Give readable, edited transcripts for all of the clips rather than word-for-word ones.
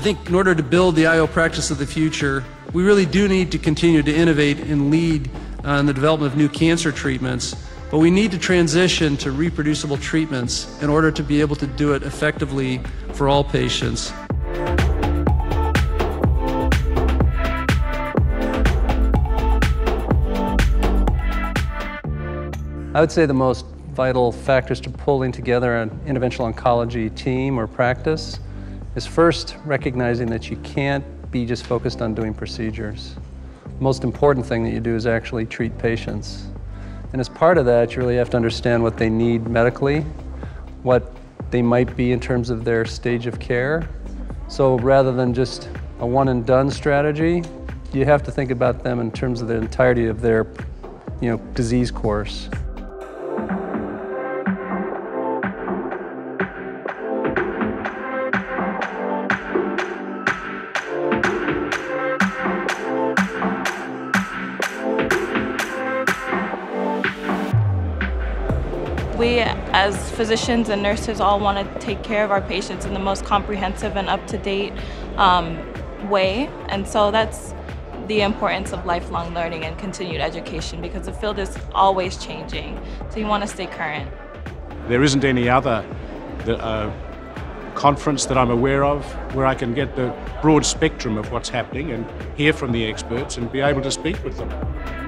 think in order to build the IO practice of the future, we really do need to continue to innovate and lead in the development of new cancer treatments, but we need to transition to reproducible treatments in order to be able to do it effectively for all patients. I would say the most vital factors to pulling together an interventional oncology team or practice is first recognizing that you can't be just focused on doing procedures. The most important thing that you do is actually treat patients. And as part of that, you really have to understand what they need medically, what they might be in terms of their stage of care. So rather than just a one and done strategy, you have to think about them in terms of the entirety of their disease course. We, as physicians and nurses, all want to take care of our patients in the most comprehensive and up-to-date way. And so that's the importance of lifelong learning and continued education, because the field is always changing. So you want to stay current. There isn't any other conference that I'm aware of where I can get the broad spectrum of what's happening and hear from the experts and be able to speak with them.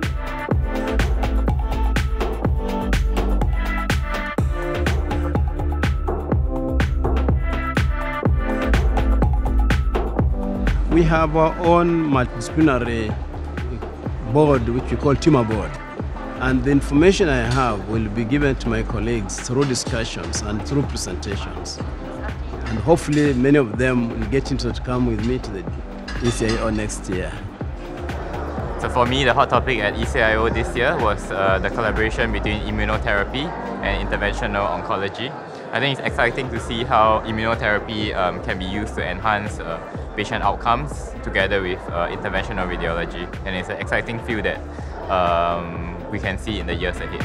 We have our own multidisciplinary board, which we call tumor board. And the information I have will be given to my colleagues through discussions and through presentations. And hopefully many of them will get into to come with me to the ECIO next year. So for me, the hot topic at ECIO this year was the collaboration between immunotherapy and interventional oncology. I think it's exciting to see how immunotherapy can be used to enhance patient outcomes together with interventional radiology. And it's an exciting field that we can see in the years ahead.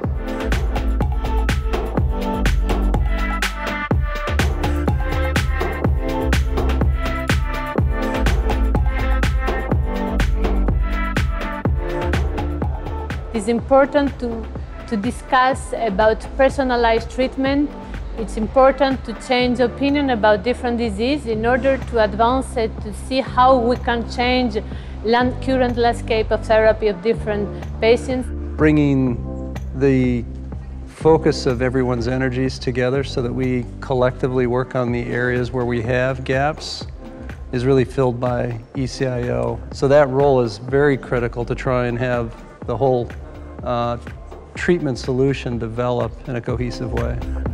It's important to discuss about personalized treatment. It's important to change opinion about different diseases in order to advance it, to see how we can change current landscape of therapy of different patients. Bringing the focus of everyone's energies together so that we collectively work on the areas where we have gaps is really filled by ECIO. So that role is very critical to try and have the whole treatment solution develop in a cohesive way.